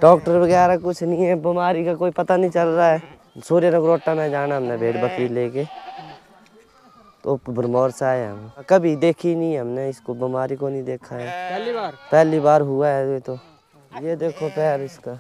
Doctor वगैरह कुछ नहीं है, बीमारी का कोई पता नहीं चल रहा है। सूर्यनगरोटा में जाना हमने भेड़ बकरी लेके, तो भरमौर से आए हम। कभी देखी नहीं हमने इसको, बीमारी को नहीं देखा है, पहली बार हुआ है ये तो। ये देखो पैर इसका।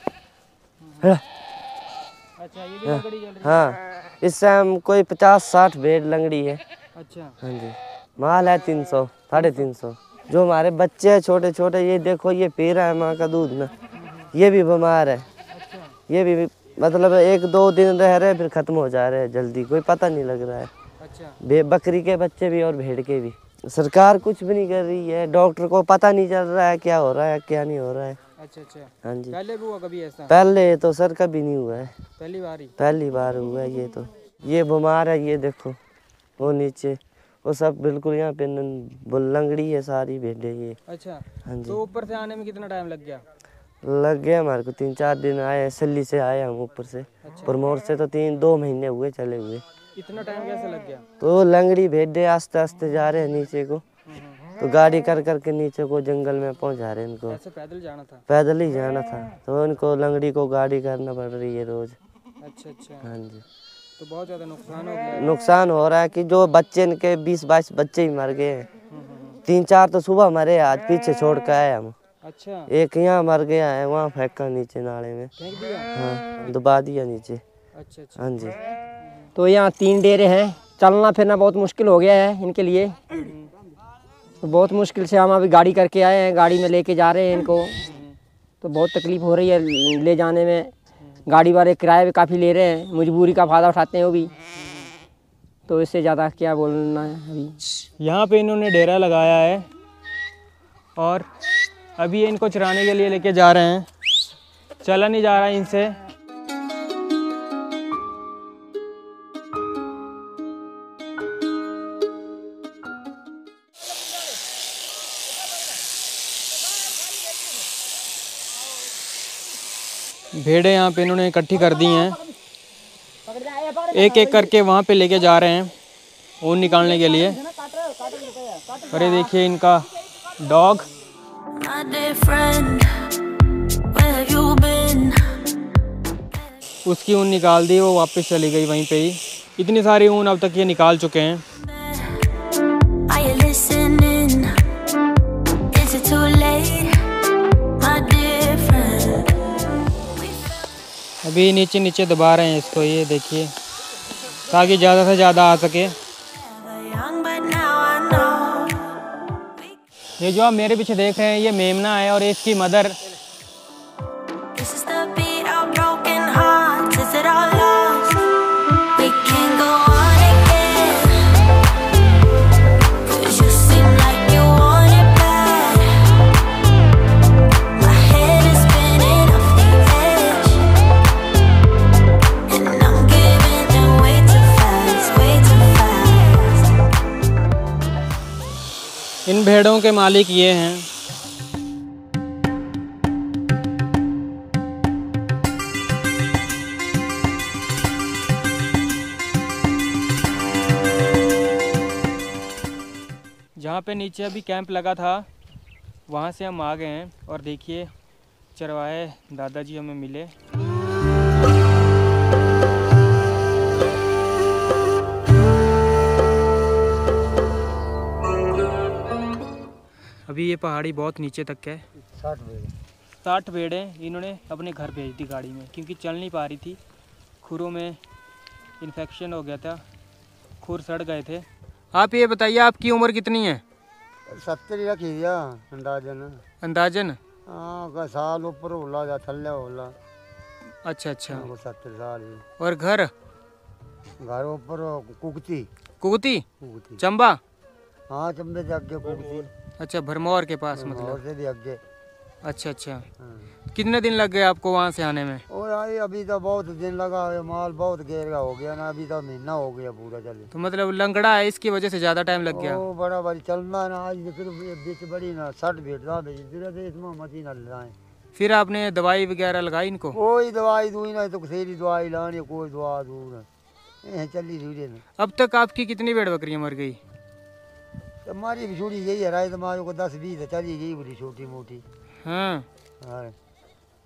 अच्छा, ये भी लंगड़ी चल रही है? हाँ, इस टाइम कोई 50-60 भेड़ लंगड़ी है। अच्छा। हाँ जी, माल है 300, 350। जो हमारे बच्चे हैं छोटे छोटे, ये देखो ये पी रहा है माँ का दूध ना, ये भी बीमार है। अच्छा। ये भी मतलब 1-2 दिन रह रहे फिर खत्म हो जा रहे हैं जल्दी, कोई पता नहीं लग रहा है। अच्छा। बकरी के बच्चे भी और भेड़ के भी। सरकार कुछ भी नहीं कर रही है, डॉक्टर को पता नहीं चल रहा है क्या हो रहा है क्या नहीं हो रहा है। अच्छा अच्छा। हाँ जी। पहले भी हुआ कभी ऐसा? पहले तो सर कभी नहीं हुआ है, पहली बार ही? पहली बार हुआ है ये तो। ये बीमार है, ये देखो वो नीचे, वो सब बिल्कुल यहाँ पे लंगड़ी है सारी भेड़ें ये। अच्छा। हाँ जी। तो ऊपर से आने में कितना टाइम लग गया? लग गया हमारे को 3-4 दिन आए, सल्ली से आए हम ऊपर से। अच्छा। भरमौर से तो 3-2 महीने हुए चले हुए। इतना टाइम कैसे लग गया? तो लंगड़ी भेड़ें आस्ते आस्ते जा रहे हैं नीचे को, तो गाड़ी कर करके नीचे को जंगल में पहुंचा रहे हैं इनको। ऐसे पैदल जाना था? पैदल ही जाना था, तो उनको लंगड़ी को गाड़ी करना पड़ रही है रोज। अच्छा अच्छा। हाँ जी। तो बहुत ज़्यादा नुकसान हो गया? नुकसान हो रहा है कि जो बच्चे इनके 20-22 बच्चे ही मर गए हैं। 3-4 तो सुबह मरे, आज पीछे छोड़ के आए हम। अच्छा। एक यहाँ मर गया है, वहाँ फेंका नीचे नाले में। फेंक दिया? हाँ, दबा दिया नीचे। अच्छा अच्छा। हाँ जी। तो यहाँ 3 डेरे हैं, चलना फिरना बहुत मुश्किल हो गया है इनके लिए। तो बहुत मुश्किल से हम अभी गाड़ी करके आए हैं, गाड़ी में लेके जा रहे हैं इनको। तो बहुत तकलीफ़ हो रही है ले जाने में। गाड़ी वाले किराया भी काफ़ी ले रहे हैं, मजबूरी का फ़ायदा उठाते हैं वो भी। तो इससे ज़्यादा क्या बोलना है अभी। यहाँ पे इन्होंने डेरा लगाया है और अभी ये इनको चराने के लिए लेके जा रहे हैं। चला नहीं जा रहा है इनसे। भेड़ें यहाँ पे इन्होंने इकट्ठी कर दी हैं, एक एक करके वहाँ पे लेके जा रहे हैं ऊन निकालने के लिए। और ये देखिए इनका डॉग। उसकी ऊन निकाल दी, वो वापस चली गई वहीं पे ही। इतनी सारी ऊन अब तक ये निकाल चुके हैं। अभी नीचे नीचे दबा रहे हैं इसको, ये देखिए, ताकि ज़्यादा से ज़्यादा आ सके। ये जो आप मेरे पीछे देख रहे हैं ये मेमना है और इसकी मदर। इन भेड़ों के मालिक ये हैं। जहाँ पे नीचे अभी कैंप लगा था वहाँ से हम आ गए हैं और देखिए चरवाहे दादाजी हमें मिले। अभी ये पहाड़ी बहुत नीचे तक है। 60 भेड़ें इन्होंने अपने घर भेज दी गाड़ी में, क्योंकि चल नहीं पा रही थी। खुरों में इन्फेक्शन हो गया था, खुर सड़ गए थे। आप ये बताइए आपकी उम्र कितनी है? 70 रखी दिया अंदाजन। अंदाजन? हाँ, साल ऊपर होला या थल्ले होला। अच्छा अच्छा। 70 साल। और घर? घर ऊपर कुकती। कुगती? चंबा? हाँ, चंबे से आगे कुकती। अच्छा, भरमौर के पास मतलब? से भी आगे। अच्छा अच्छा। कितने दिन लग गए आपको वहाँ से आने में? ओ यार अभी तो बहुत दिन लगा, माल बहुत गहरा हो गया ना, अभी तो महीना हो गया पूरा चले। तो मतलब लंगड़ा है, इसकी वजह से ज़्यादा टाइम लग गया? ओ बड़ा भारी चलना ना, आज फिर बीच बड़ी ना 60 भेड़ता इसमें मची न लाए। फिर आपने दवाई वगैरह लगाई इनको? कोई दवाई दूई ना, तो सेरी दवाई लानी, कोई दवा दूर चली धीरे ना। अब तक आपकी कितनी भेड़ बकरियाँ मर गई? हमारी भी छोटी यही है, राय तुम्हारे को 10-20 चली गई बड़ी छोटी मोटी। हाँ।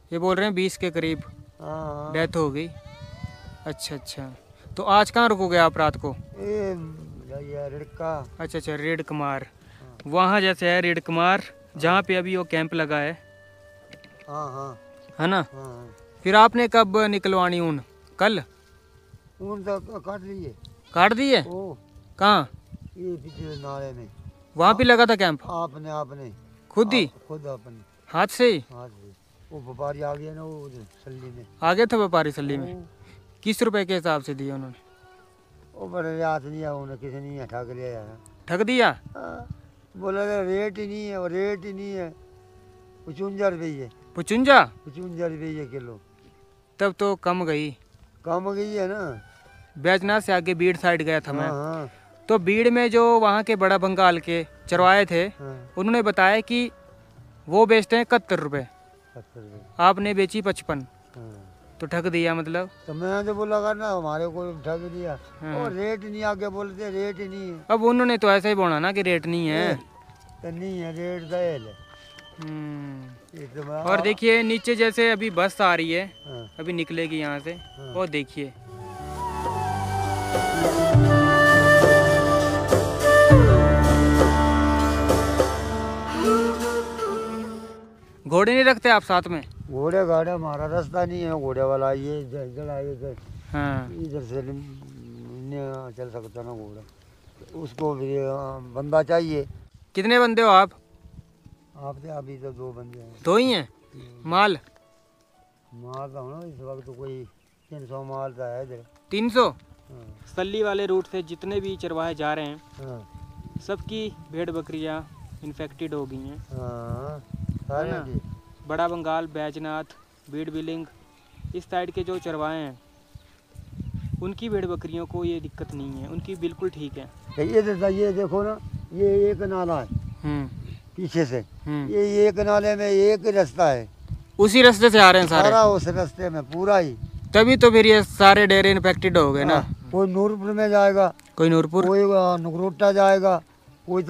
ये बोल रहे हैं 20 के करीब हाँ डेथ हो गई। अच्छा अच्छा, तो आज कहाँ रुकोगे आप रात को? ये रिड़का। अच्छा अच्छा, रेड कुमार वहाँ जैसे है रेड कुमार जहाँ पे अभी वो कैंप लगा है। हाँ हाँ है ना? हाँ। फिर आपने कब निकलवानी ऊन? कल? ऊन तो काट लिए। काट दी है? ओ कहाँ? ये पिछले नाले में। वहाँ पे लगा था कैंप? आपने खुद ही? खुद अपने हाथ से ही? हाथ से। वो व्यापारी आ गया ना वो उधर सल्ली में। आ गया था व्यापारी सल्ली में? किस रुपए के हिसाब से दिए उन्होंने? वो बड़े हाथ नहीं है, उन्हें किसी नहीं ठग लिया यार। ठग दिया? बोला रेट ही नहीं है, और रेट ही नहीं है। 55 रुपये। 55? 55 रुपये किलो। तब तो कम गई। कम गई है ना। बैजनाथ से आगे बीड़ साइड गया था मैं। हाँ तो बीड़ में जो वहाँ के बड़ा बंगाल के चरवाए थे हाँ। उन्होंने बताया कि वो बेचते हैं 71 रुपये, 70 रुपये। आपने बेची 55, हाँ। तो ठग दिया मतलब? तो मैं तो बोला करना हमारे को ठग दिया। हाँ। और रेट नहीं आगे बोलते, रेट ही नहीं है। अब उन्होंने तो ऐसा ही बोला ना कि रेट नहीं है। तो नहीं है, रेट दयाल है। हम्म। ये तो मैं- और देखिए नीचे जैसे अभी बस आ रही है, हाँ। अभी निकलेगी यहाँ से। हाँ। और देखिए घोड़े नहीं रखते आप साथ में? घोड़े गाड़े हमारा रास्ता नहीं है, घोड़े वाला ये इधर आए इधर। हाँ। इधर से नहीं चल सकता ना घोड़ा, उसको भी बंदा चाहिए। कितने बंदे हो आप? आपसे अभी तो 2 बंदे हैं। 2 ही हैं? माल? माल तो ना इस वक्त तो कोई 300 माल तो है इधर। 300? हाँ। सल्ली वाले रूट से जितने भी चरवाहे जा रहे हैं हाँ। सबकी भेड़ बकरियां इन्फेक्टेड हो गई हैं। हाँ। है ना? बड़ा बंगाल, बैजनाथ, बीड़ बिलिंग, इस साइड के जो चरवाहे हैं उनकी भेड़ बकरियों को ये दिक्कत नहीं है, उनकी बिल्कुल ठीक है। ये देखो ना, ये एक नाला है पीछे से। ये एक नाले में एक ही रास्ता है, उसी रास्ते से आ रहे हैं सारे? सारा उस रास्ते में पूरा ही। तभी तो फिर ये सारे डेरे इन्फेक्टेड हो गए ना। कोई नूरपुर में जाएगा, कोई नूरपुर, कोई नगरोटा जाएगा, कोई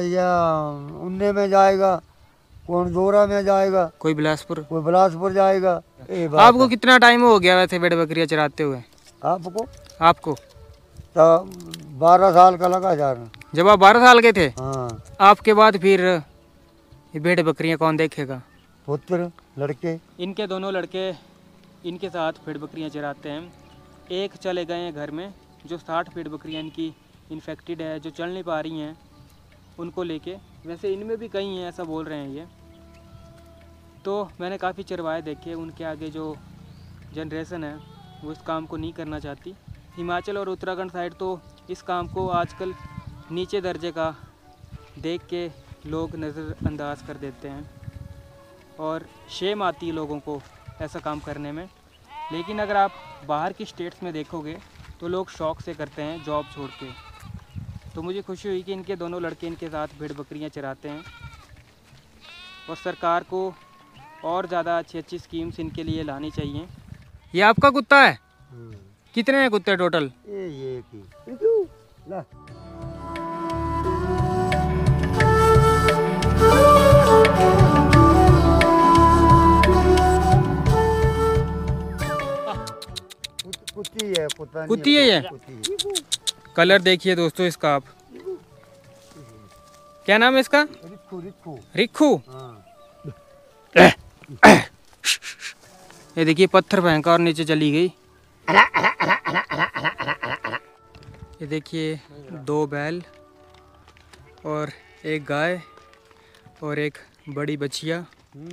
उन्ने में जाएगा, कोई दोरा में जाएगा, कोई बिलासपुर, कोई बिलासपुर जाएगा। आपको कितना टाइम हो गया वैसे भेड़ बकरियां चराते हुए? आपको तो 12 साल का लगा जाना। जब आप 12 साल के थे? हाँ। आपके बाद फिर ये भेड़ बकरियां कौन देखेगा? पुत्र लड़के, इनके दोनों लड़के इनके साथ भेड़ बकरियां चराते हैं। एक चले गए हैं घर में, जो 60 भेड़ बकरियां इनकी इन्फेक्टेड है, जो चल नहीं पा रही हैं, उनको लेके। वैसे इनमें भी कई हैं, ऐसा बोल रहे हैं ये। तो मैंने काफ़ी चरवाए देखे, उनके आगे जो जनरेशन है वो इस काम को नहीं करना चाहती। हिमाचल और उत्तराखंड साइड तो इस काम को आजकल नीचे दर्जे का देख के लोग नज़रअंदाज कर देते हैं और शेम आती है लोगों को ऐसा काम करने में। लेकिन अगर आप बाहर की स्टेट्स में देखोगे तो लोग शौक़ से करते हैं जॉब छोड़ के। तो मुझे खुशी हुई कि इनके दोनों लड़के इनके साथ भेड़ बकरियां चराते हैं और सरकार को और ज़्यादा अच्छी अच्छी स्कीम्स इनके लिए लानी चाहिए। ये आपका कुत्ता है? कितने हैं कुत्ते टोटल? ये एक ही। ला। कुत्ती है, कुत्ता नहीं कुत्ती है ये? कुत्ती है। कलर देखिए दोस्तों इसका आप। क्या नाम है इसका? रिक्खू रिक्खू। रिक्खू? हाँ। ये देखिए पत्थर फेंका और नीचे चली गई। ये देखिए 2 बैल और एक गाय और एक बड़ी बछिया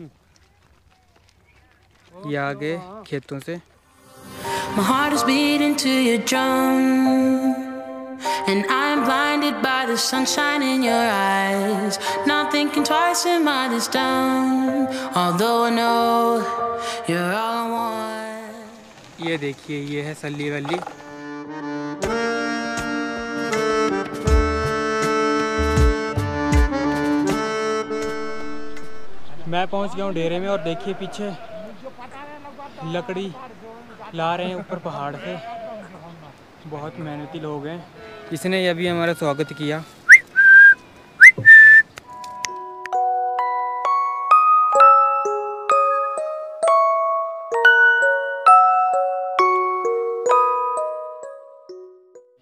ये आगे खेतों से। My heart is beating to your drum, and I'm blinded by the sunshine in your eyes. Not thinking twice, am I this dumb? Although I know you're all I want. ये देखिए ये है सल्ली वल्ली। मैं पहुंच गया हूँ डेरे में और देखिए पीछे लकड़ी ला रहे हैं ऊपर पहाड़ से। बहुत मेहनती लोग हैं। इसने अभी हमारा स्वागत किया।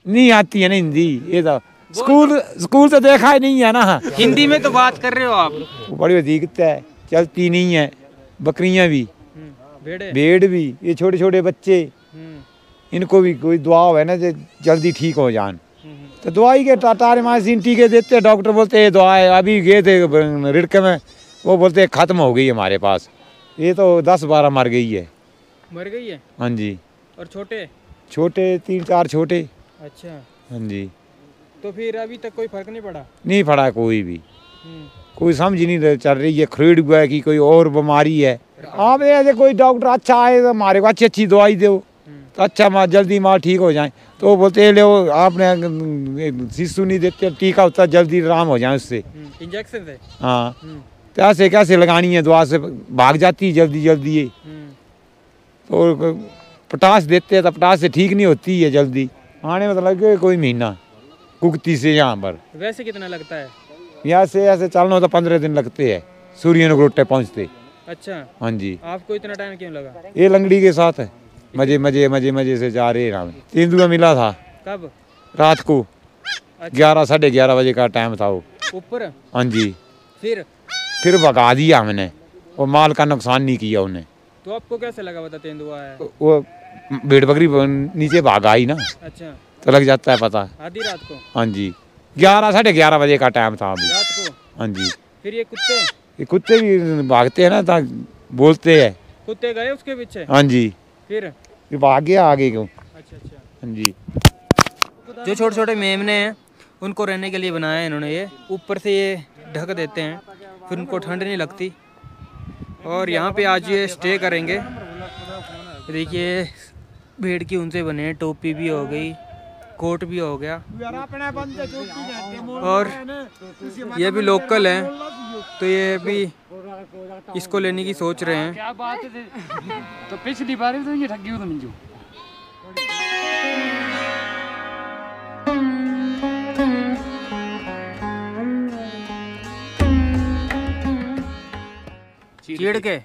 नहीं आती है ना हिंदी, ये तो स्कूल तो देखा ही नहीं है ना। हिंदी में तो बात कर रहे हो आप। वो बड़ी दिक्कत है, चलती नहीं है। बकरियां भी, भेड़ भी, ये छोटे छोटे बच्चे, इनको भी कोई दुआ है ना जो जल्दी ठीक हो जान, तो दवाई के टाटामाइसिन टीके देते, डॉक्टर बोलते ये दवा है। अभी गए थे रिड़के में, वो बोलते ख़त्म हो गई हमारे पास। ये तो 10-12 मर गई है। मर गई है? हाँ जी। और छोटे छोटे 3-4 छोटे। अच्छा। हाँ जी। तो फिर अभी तक कोई फर्क नहीं पड़ा? नहीं पड़ा कोई भी, कोई समझ नहीं चल रही है खरीद हुआ है कि कोई और बीमारी है। आप ऐसे कोई डॉक्टर अच्छा आए तो हमारे को अच्छी दवाई दो, तो अच्छा माँ जल्दी माँ ठीक हो जाए। तो वो बोलते ले आपने शिशु नहीं देते, टीका होता जल्दी आराम हो जाए उससे, इंजेक्शन से। हाँ, कैसे कैसे लगानी है, दवा से भाग जाती है जल्दी जल्दी ये। तो पोटास देते हैं तो पोटास से ठीक नहीं होती है जल्दी, आने में तो लगे कोई महीना कुकती से यहाँ पर। वैसे कितना लगता है? यहाँ से ऐसे चलना तो 15 दिन लगते हैं सूर्यनगरोटे पहुँचते। अच्छा। हाँ जी। आपको इतना टाइम क्यों लगा? ये लंगड़ी के साथ है, मजे मजे मजे मजे से जा रहे हैं। तेंदुआ मिला था। कब? रात को। अच्छा। 11-11:30 बजे का टाइम था वो ऊपर। हाँ जी। फिर भगा दिया हमने, वो माल का नुकसान नहीं किया उन्हें। तो आपको कैसे लगा पता तेंदुआ है? वो भेड़ बकरी नीचे भागा ही ना। अच्छा। तो लग जाता है पता। आधी रात को? हाँ जी। 11-11:30 बजे का टाइम था अभी रात को। हाँ जी। फिर ये कुत्ते भी भागते हैं ना, तो बोलते हैं। कुत्ते गए उसके पीछे? हाँ जी। फिर भाग गया आगे क्यों। अच्छा। हाँ जी। जो छोटे छोटे मेमने हैं उनको रहने के लिए बनाया है इन्होंने। ये ऊपर से ये ढक देते हैं, फिर उनको ठंड नहीं लगती। और यहाँ पे आज ये स्टे करेंगे। देखिए भेड़ की ऊन से बने हैं, टोपी भी हो गई, कोट भी हो गया, और ये भी लोकल है, तो ये भी इसको लेने की सोच रहे हैं। क्या बात है? तो पिछली बार तो ये ठगी तो मिंजू। चीड़ के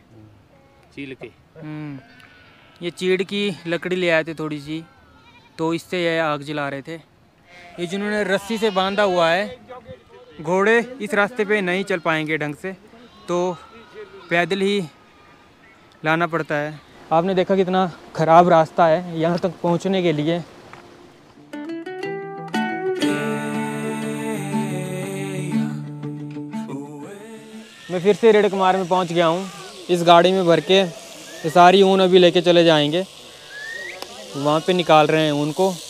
ये चीड़ की लकड़ी ले आए थे थोड़ी सी, तो इससे ये आग जला रहे थे। ये जिन्होंने रस्सी से बांधा हुआ है, घोड़े इस रास्ते पे नहीं चल पाएंगे ढंग से, तो पैदल ही लाना पड़ता है। आपने देखा कितना ख़राब रास्ता है यहाँ तक पहुँचने के लिए। मैं फिर से रेड़कुमार में पहुँच गया हूँ। इस गाड़ी में भर के ये सारी ऊन अभी लेके चले जाएंगे, वहाँ पे निकाल रहे हैं ऊन को।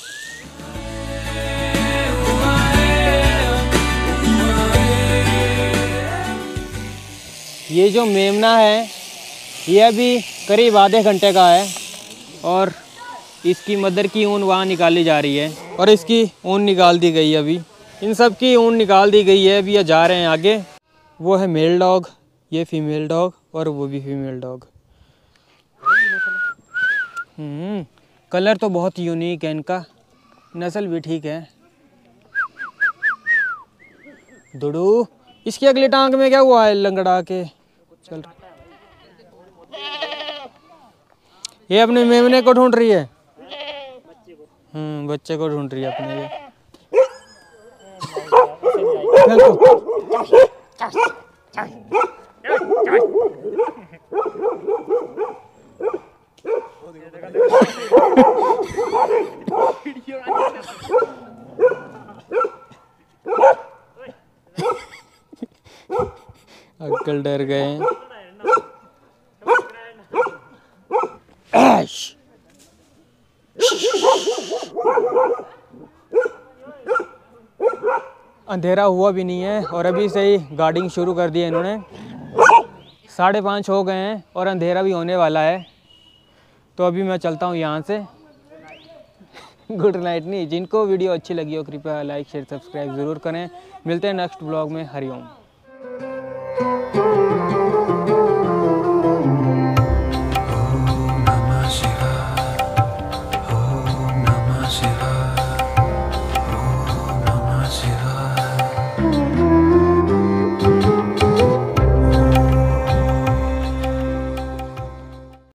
ये जो मेमना है ये अभी करीब आधे घंटे का है, और इसकी मदर की ऊन वहाँ निकाली जा रही है, और इसकी ऊन निकाल दी गई है। अभी इन सब की ऊन निकाल दी गई है। अभी ये जा रहे हैं आगे। वो है मेल डॉग, ये फीमेल डॉग, और वो भी फीमेल डॉग। कलर तो बहुत यूनिक है इनका, नस्ल भी ठीक है। दुडू, इसकी अगली टांग में क्या हुआ है? लंगड़ा के चल। ये अपने मेमने को ढूंढ रही है। बच्चे को ढूंढ रही है अपने। ये अंकल डर गए हैं। अंधेरा हुआ भी नहीं है और अभी से ही गार्डिंग शुरू कर दी है इन्होंने। 5:30 हो गए हैं और अंधेरा भी होने वाला है, तो अभी मैं चलता हूँ यहाँ से। Good night. नहीं, जिनको वीडियो अच्छी लगी हो कृपया लाइक शेयर सब्सक्राइब ज़रूर करें। मिलते हैं नेक्स्ट ब्लॉग में। हरिओम।